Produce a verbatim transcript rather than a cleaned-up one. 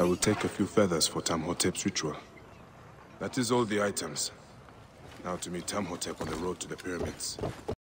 I will take a few feathers for Taimhotep's ritual. That is all the items. Now to meet Taimhotep on the road to the pyramids.